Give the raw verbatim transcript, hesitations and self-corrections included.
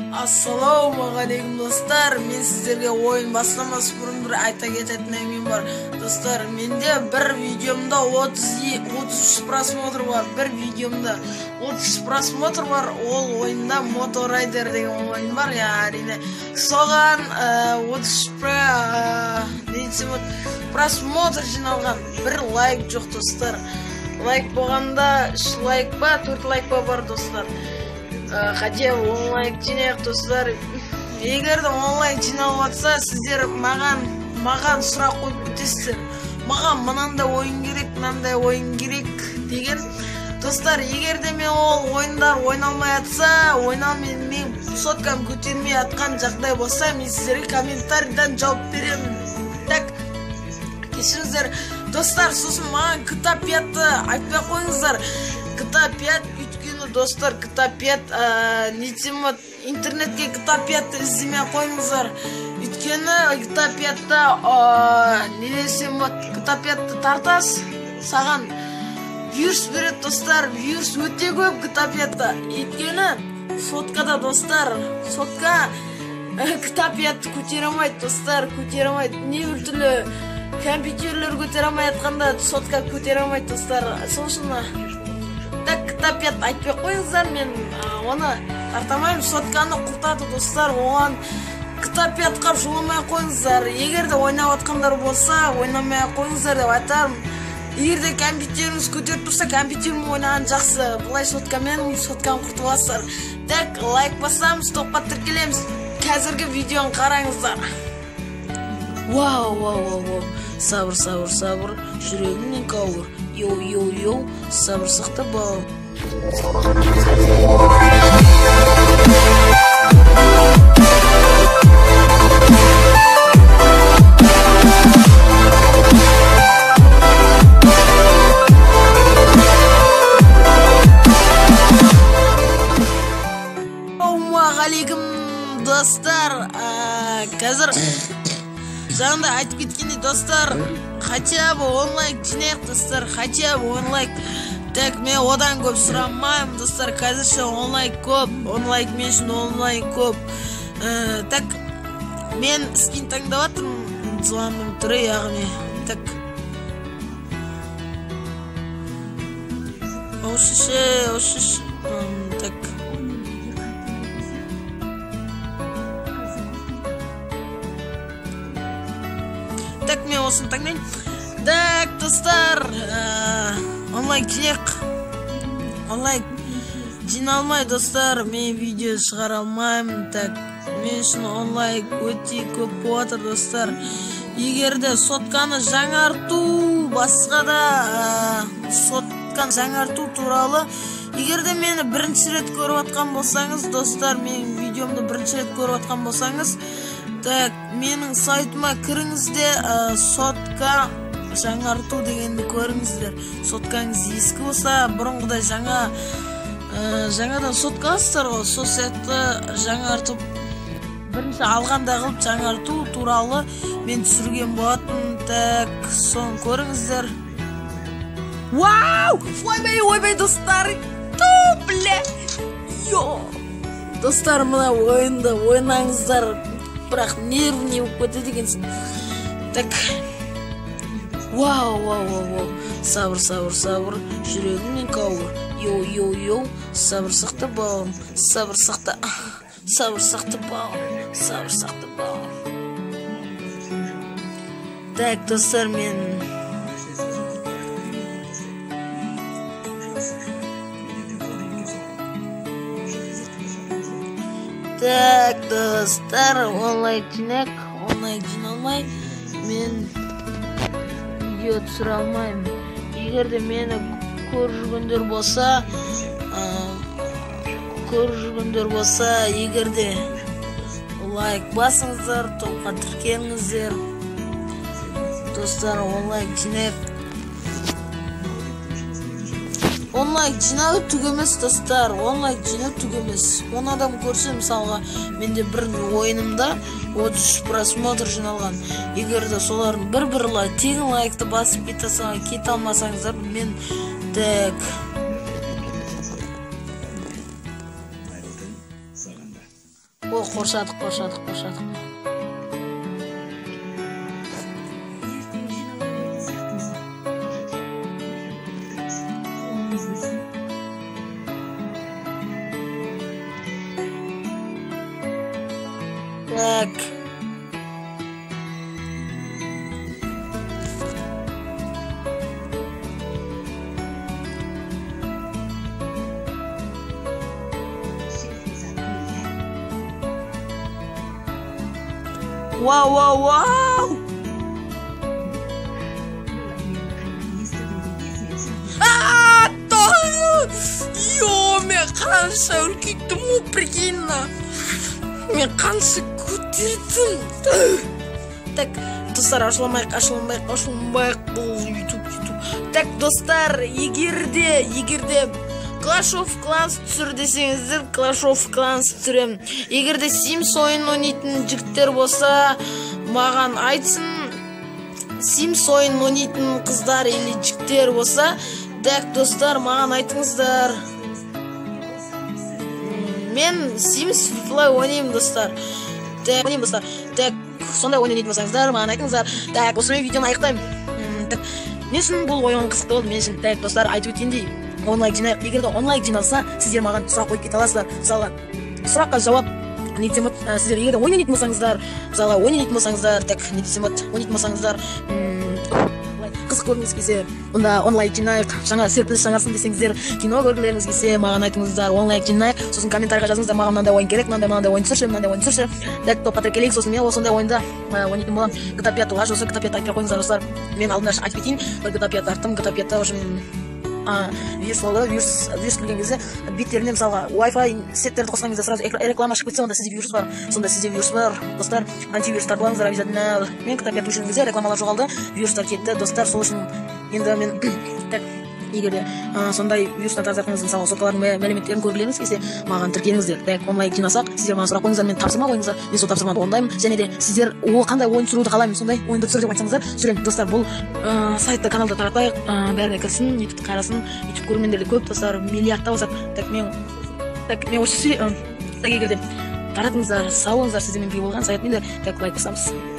Ассалаумағалейкум достар, мен сіздерге ойын бастамас бұрын бір айта кететін әңгімем бар. Достар, менде бір видеомда отыз үш просмотр бар, бір видеомда отыз үш просмотр бар. Ол ойында Motorrider деген ойын бар, я әрине. Соған отыз үш просмотр жиналған, бір лайк жоқ достар. Лайк болғанда үш лайк ба, төрт лайк ба бар достар. Хотя он лайк жинайық достар. Егер де он лайк жиналып жатса, сіздер маған маған сұрақ қойып өтесіздер. Маған мынандай ойын керек, мынандай ойын керек деген. Достар, егер де мен ол ойындар ойналмай жатса, ойналмен мен соткам көтермей жатқан жағдай болса, мен сіздерге комментарийдан жауап беремін. Так, кешіріңіздер. Достар, сосын маған джи ти эй пятты айтпай қойыңыздар. джи ти эй пять өйткені достар, джи ти эй пять нетемот интернетке джи ти эй пятты іздемей қойыңыздар. Өйткені джи ти эй пятта не десем, джи ти эй пятты тартас саған вирус береді достар. Вирус өте көп джи ти эй пятта. Өйткені соткада достар, сотка джи ти эй пятты көтере алмайды достар, көтере алмайды. Не түрлі компьютерлер көтере алмай жатқанда сотка көтере алмайды достар. Сосын так джи ти эй пять айтпай қойыңыздар, мен оны тартамаймын. Сотканы құртады достар, оған джи ти эй пятқа жоламай қойыңыздар. Егер де ойнап жатқандар болса, ойнамай қойыңыздар деп айтарым. Егер де компьютеріңіз көтеріп тұрса, компьютермен ойнаған жақсы. Бұлай соткамен сотканы құртып аласыздар. Так, лайк басамыз, топқа тіркелеміз. Қазіргі видеоны қараңыздар. Вау, вау, вау, вау. Сабыр, сабыр, сабыр. Жүрегімнен қауыр. Йоу, йоу, йоу. Сабыр сақта бау. Ассалаумағалейкум достар. Қазір жаңында айтып кеткендей достар, хотя бы он лайк жинайық достар, хотя бы он лайк. Так, мен одан көп сұрамаймын достар, қазірше он лайк көп, он лайк мен үшін он лайк көп. Так, мен скин таңдап жатырмын, званым түрі яғни. Так, ошыше, ошыше. Так, так, мен осыны таңдайын. Так, достар, он лайк жинайық. Он лайк жиналмай достар, мен видео шығара алмаймын. Так, мен үшін он лайк өте көп болады достар. Егер де сотканы жаңарту, басқа да сотканы жаңарту туралы, егер де мені бірінші рет көріп атқан болсаңыз достар, менің видеомды бірінші рет көріп атқан болсаңыз, так, менің сайтыма кіріңізде, сотка жаңарту дегенді көріңіздер. Соткаңыз ескі болса, бұрынғыдай жаңа жаңадан сотка аласыздар ғой, сол сәтті жаңартып, бірінші алғанда қылып жаңарту туралы мен түсірген болатын. Так, соны көріңіздер. Вау! Ойбай, ойбай достар! Ту, бля! Йо! Достар, мына ойынды ойнаңыздар. Бірақ нервный болып кетеді екенсің. Так, вау, вау, вау, вау. Сабыр, сабыр, сабыр. Жүрегімнен қауыр. Йоу, йоу, йоу. Сабыр сақта бауым. Сабыр сақта. Сабыр сақта бауым. Сабыр сақта бауым. Так, достар, мен так, достар, он лайк жинайық, он лайк жиналмай, мен видео түсіре алмаймын. Егер де мені көріп жүргендер болса, көріп жүргендер болса, егер де лайк басыңыздар, топқа тіркеліңіздер. Достар, он лайк жинайық. он лайк жинау түк емес достар, он лайк жинау түк емес. он адам көрсе, мысалға, менде бір ойынымда отыз үш просмотр жиналған. Егер де солардың бір-бір лайк, тегін лайкты басып кете алмасаңыздар, мен так, О, қоршадық, қоршадық, қоршадық. Так. Вау, вау, вау! А, тоғыз! Йо, мен қанша үлкейттім, о, прикинь-на. Мен қанша көтердім. Так, достар, ашыламайық, ашыламайық, ашыламайық, бұл YouTube, YouTube. Так, достар, егерде, егерде Clash of Clans түсір десеңіздер, Clash of Clans түсірем. Егерде Sims ойын ойнайтын жігіттер болса, маған айтсын. Sims ойын ойнайтын қыздар или жігіттер болса, так, достар, маған айтыңыздар. Мен Sims Fly ойнаймын, достар. Так, ойнаймын, достар. Так, сондай ойын ойнайтын болсаңыздар, маған айтыңыздар. Так, осымен видеоны аяқтаймын. Так, мен үшін бұл ойын қызықты болды, мен үшін. Так, достар, айтып өткендей, онлайк жинайық. Егер де онлайк жиналса, сіздер маған сұрақ қойып кете аласыздар. Мысалға, сұраққа жауап не десем вот, сіздер егер де ойын ойнайтын болсаңыздар, мысалға, ойын ойнайтын болсаңыздар, так, не десем вот, ойнайтын болсаңыздар, қызық көргіңіз келсе, онда онлайк жинайық, жаңа серпіліс жаңасын десеңіздер, кино көргілеріңіз келсе, маған айтыңыздар, онлайк жинайық, сосын комментарийға жазыңыздар, маған мынандай ойын керек, мынандай мынандай ойын түсірші, мынандай ойын түсірші. Так, топқа тіркелейік, сосын мен осындай ойында ойнайтын боламын. джи ти эй пять лаж, осы джи ти эй пять айтып қойыңыздар, достар. Мен алдында айтып кетейін, бір джи ти эй пять арттым, джи ти эй пять уже вирус болды, вирус вирус келген кезде биттеріне мысалға Wi-Fi сеттерді қосқан кезде сразу реклама шығып кетсе, онда сізде вирус бар. Сонда сізде вирус бар, достар. Антивирус тартып алыңыздар обязательно. Мен джи ти эй пять өшірген кезде рекламалар жоғалды, вирустар кетті, достар. Сол үшін енді мен так, егер де сондай вирустан тазартыңыз, мысалы соталардың мәліметтерін көргілеріңіз келсе, маған тіркеліңіздер. Так, онлайн жинасақ, сіздер маған сұрақ қойыңыздар, мен тапсырма қойыңыздар, мен сол тапсырманы орындаймын. Және де сіздер ол қандай ойын түсіруді қалаймын, сондай ойынды түсір деп айтсаңыздар, түсіремін. Достар, бұл сайтта, каналда таратайық, бәріне кірсін, YouTube қарасын, YouTube көрермендері көп, достар, миллиардта болса. Так, мен так, мен осы так, егер де таратыңыздар, сау болыңыздар, сіздермен бірге болған саят мендер. Так, лайк басамыз.